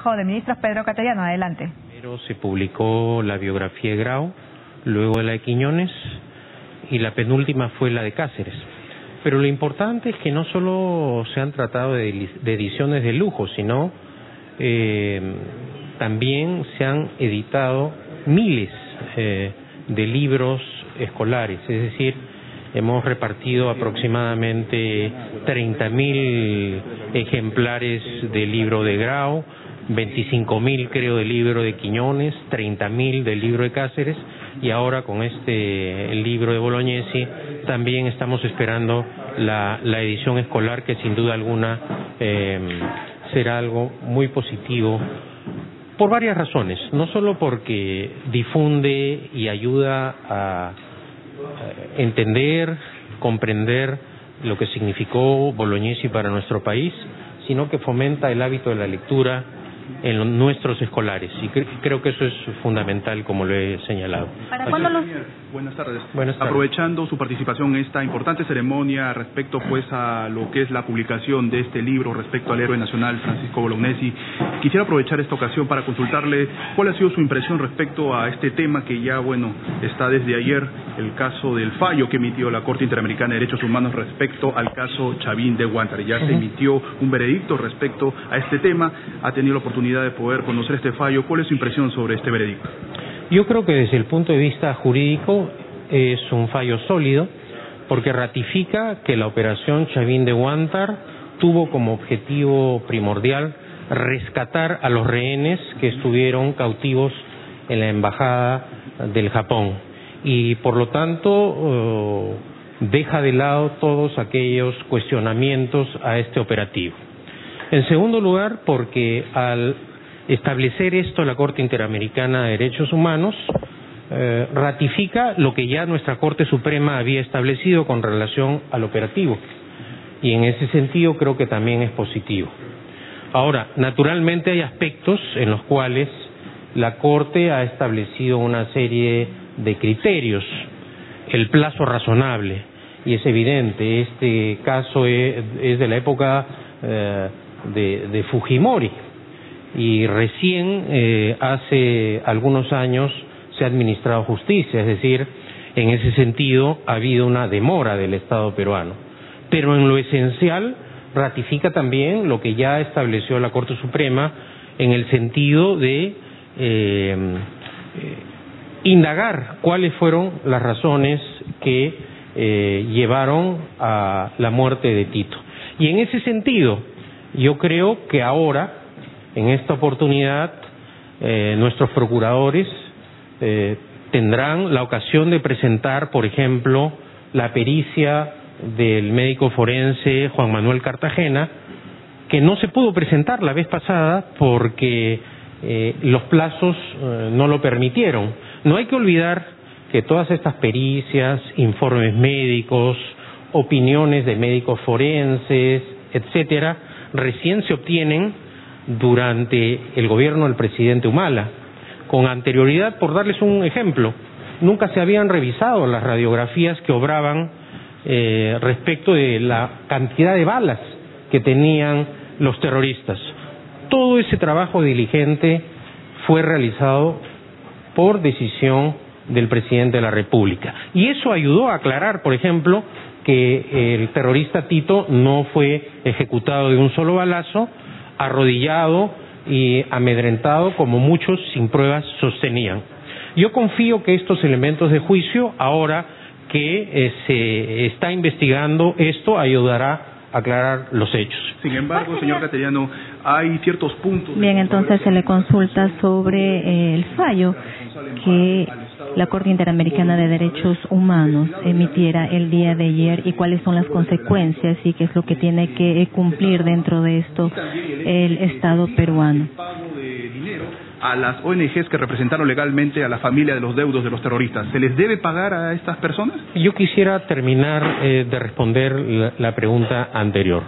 Consejo de Ministros, Pedro Cateriano. Adelante. Primero se publicó la biografía de Grau, luego la de Quiñones y la penúltima fue la de Cáceres. Pero lo importante es que no solo se han tratado de ediciones de lujo, sino también se han editado miles de libros escolares, es decir, hemos repartido aproximadamente 30.000 ejemplares del libro de Grau, 25.000 creo del libro de Quiñones, 30.000 del libro de Cáceres, y ahora con el libro de Bolognesi también estamos esperando la edición escolar, que sin duda alguna será algo muy positivo por varias razones, no solo porque difunde y ayuda a entender, comprender lo que significó Bolognesi para nuestro país, sino que fomenta el hábito de la lectura en nuestros escolares, y creo que eso es fundamental, como lo he señalado. ¿Para cuándo los... Buenas tardes. Buenas tardes. Aprovechando su participación en esta importante ceremonia respecto pues a lo que es la publicación de este libro respecto al héroe nacional Francisco Bolognesi, quisiera aprovechar esta ocasión para consultarle cuál ha sido su impresión respecto a este tema que ya, está desde ayer, el caso del fallo que emitió la Corte Interamericana de Derechos Humanos respecto al caso Chavín de Huántar. Ya se emitió un veredicto respecto a este tema, ha tenido la oportunidad de poder conocer este fallo. ¿Cuál es su impresión sobre este veredicto? Yo creo que desde el punto de vista jurídico es un fallo sólido, porque ratifica que la operación Chavín de Huántar tuvo como objetivo primordial rescatar a los rehenes que estuvieron cautivos en la embajada del Japón, y por lo tanto deja de lado todos aquellos cuestionamientos a este operativo. En segundo lugar, porque al establecer esto la Corte Interamericana de Derechos Humanos ratifica lo que ya nuestra Corte Suprema había establecido con relación al operativo, y en ese sentido creo que también es positivo. Ahora, naturalmente hay aspectos en los cuales la Corte ha establecido una serie de criterios, el plazo razonable, y es evidente, este caso es de la época de Fujimori, y recién hace algunos años se ha administrado justicia, es decir, en ese sentido ha habido una demora del Estado peruano, pero en lo esencial ratifica también lo que ya estableció la Corte Suprema en el sentido de indagar cuáles fueron las razones que llevaron a la muerte de Tito. Y en ese sentido yo creo que ahora, en esta oportunidad, nuestros procuradores tendrán la ocasión de presentar, por ejemplo, la pericia del médico forense Juan Manuel Cartagena, que no se pudo presentar la vez pasada porque los plazos no lo permitieron. No hay que olvidar que todas estas pericias, informes médicos, opiniones de médicos forenses, etcétera, recién se obtienen durante el gobierno del presidente Humala. Con anterioridad, por darles un ejemplo, nunca se habían revisado las radiografías que obraban respecto de la cantidad de balas que tenían los terroristas. Todo ese trabajo diligente fue realizado por decisión del presidente de la República, y eso ayudó a aclarar, por ejemplo, que el terrorista Tito no fue ejecutado de un solo balazo, arrodillado y amedrentado como muchos sin pruebas sostenían. Yo confío que estos elementos de juicio, ahora que se está investigando esto, ayudará a aclarar los hechos. Sin embargo, señor Cateriano, hay ciertos puntos... Bien, entonces se le consulta sobre el fallo que la Corte Interamericana de Derechos Humanos emitiera el día de ayer, y cuáles son las consecuencias y qué es lo que tiene que cumplir dentro de esto el Estado peruano. A las ONGs que representaron legalmente a la familia de los deudos de los terroristas, ¿se les debe pagar a estas personas? Yo quisiera terminar de responder la pregunta anterior.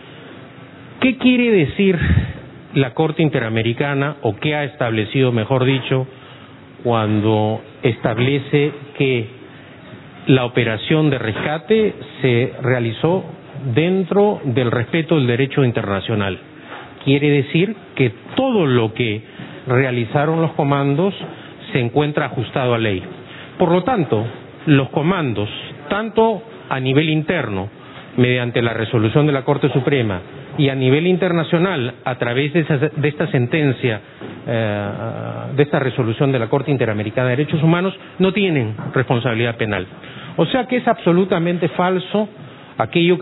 ¿Qué quiere decir la Corte Interamericana, o qué ha establecido, mejor dicho, cuando establece que la operación de rescate se realizó dentro del respeto del derecho internacional? quiere decir que todo lo que realizaron los comandos se encuentra ajustado a ley. Por lo tanto, los comandos, tanto a nivel interno, mediante la resolución de la Corte Suprema, y a nivel internacional, a través de esta sentencia, de esta resolución de la Corte Interamericana de Derechos Humanos, no tienen responsabilidad penal. O sea que es absolutamente falso aquello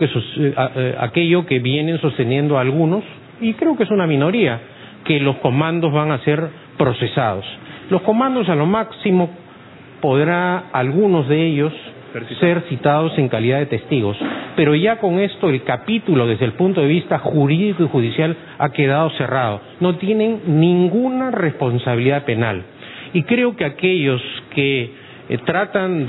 que vienen sosteniendo algunos, y creo que es una minoría, que los comandos van a ser procesados. Los comandos, a lo máximo, podrá algunos de ellos ser citados en calidad de testigos, pero ya con esto el capítulo desde el punto de vista jurídico y judicial ha quedado cerrado. No tienen ninguna responsabilidad penal. Y creo que aquellos que tratan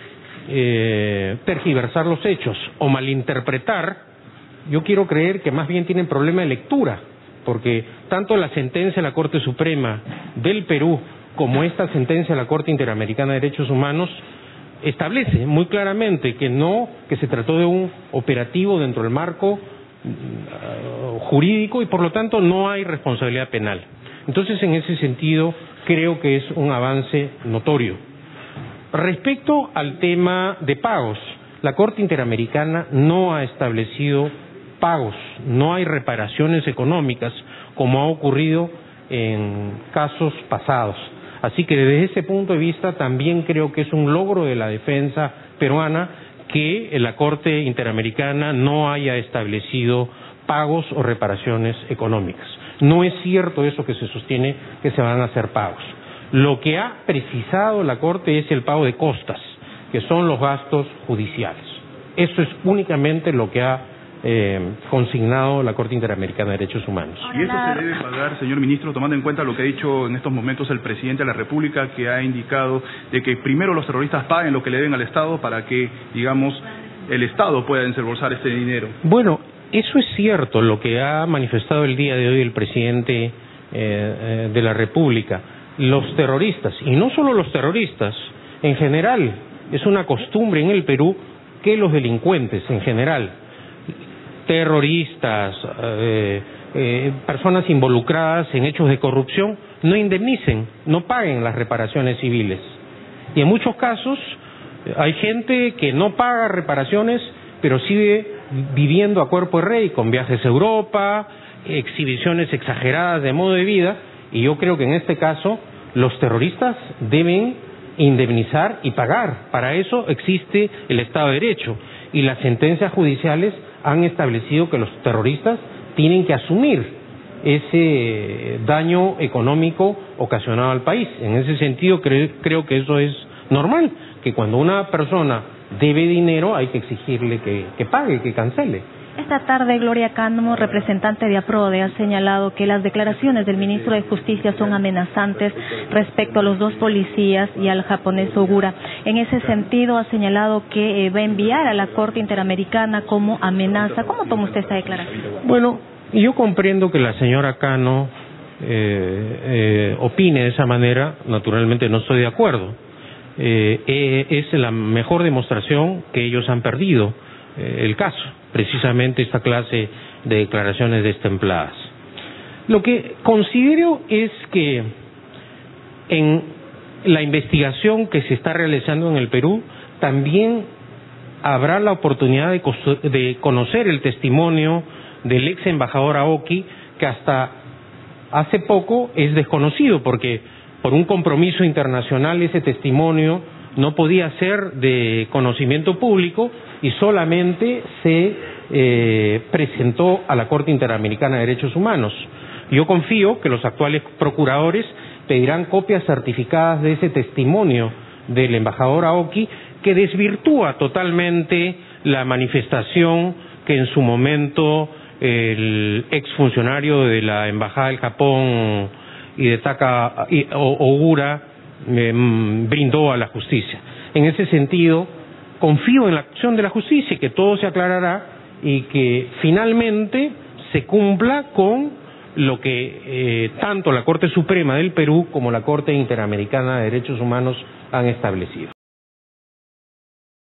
de tergiversar los hechos o malinterpretar, yo quiero creer que más bien tienen problema de lectura, porque tanto la sentencia de la Corte Suprema del Perú como esta sentencia de la Corte Interamericana de Derechos Humanos establece muy claramente que se trató de un operativo dentro del marco jurídico y por lo tanto no hay responsabilidad penal. Entonces, en ese sentido, creo que es un avance notorio. Respecto al tema de pagos, la Corte Interamericana no ha establecido pagos, no hay reparaciones económicas como ha ocurrido en casos pasados. Así que desde ese punto de vista también creo que es un logro de la defensa peruana que la Corte Interamericana no haya establecido pagos o reparaciones económicas. No es cierto eso que se sostiene que se van a hacer pagos. Lo que ha precisado la Corte es el pago de costas, que son los gastos judiciales. Eso es únicamente lo que ha consignado la Corte Interamericana de Derechos Humanos. ¿Y eso se debe pagar, señor ministro, tomando en cuenta lo que ha dicho en estos momentos el presidente de la República, que ha indicado de que primero los terroristas paguen lo que le deben al Estado para que, digamos, el Estado pueda desembolsar este dinero? Bueno, eso es cierto, lo que ha manifestado el día de hoy el presidente de la República. Los terroristas, y no solo los terroristas, en general, es una costumbre en el Perú que los delincuentes en general, terroristas, personas involucradas en hechos de corrupción, no indemnicen, no paguen las reparaciones civiles. Y en muchos casos hay gente que no paga reparaciones, pero sigue viviendo a cuerpo de rey, con viajes a Europa, exhibiciones exageradas de modo de vida, y yo creo que en este caso los terroristas deben indemnizar y pagar. Para eso existe el Estado de Derecho, y las sentencias judiciales han establecido que los terroristas tienen que asumir ese daño económico ocasionado al país. En ese sentido, creo que eso es normal, que cuando una persona debe dinero hay que exigirle que pague, que cancele. Esta tarde, Gloria Cano, representante de APRODE, ha señalado que las declaraciones del ministro de Justicia son amenazantes respecto a los dos policías y al japonés Ogura. En ese sentido, ha señalado que va a enviar a la Corte Interamericana como amenaza. ¿Cómo toma usted esta declaración? Bueno, yo comprendo que la señora Cano opine de esa manera. Naturalmente no estoy de acuerdo. Es la mejor demostración que ellos han perdido el caso, precisamente esta clase de declaraciones destempladas. Lo que considero es que en la investigación que se está realizando en el Perú también habrá la oportunidad de conocer el testimonio del ex embajador Aoki, que hasta hace poco es desconocido porque por un compromiso internacional ese testimonio no podía ser de conocimiento público y solamente se presentó a la Corte Interamericana de Derechos Humanos. Yo confío que los actuales procuradores pedirán copias certificadas de ese testimonio del embajador Aoki, que desvirtúa totalmente la manifestación que en su momento el exfuncionario de la Embajada del Japón Hidetaka Ogura brindó a la justicia. En ese sentido, confío en la acción de la justicia y que todo se aclarará y que finalmente se cumpla con lo que tanto la Corte Suprema del Perú como la Corte Interamericana de Derechos Humanos han establecido.